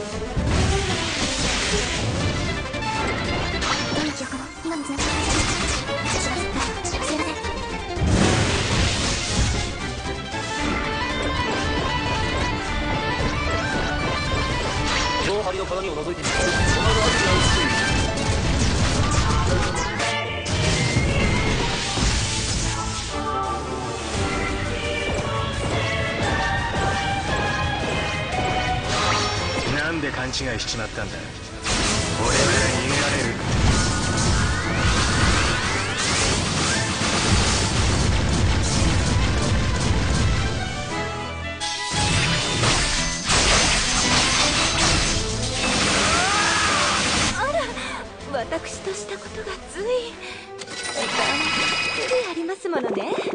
どの記憶も今のつながりがすいません。 両針の鏡を覗いてみる。その後は美しい。 なんで勘違いしちまったんだ。俺なら逃げられる。 私としたことがつい時間たっぷりありますものね。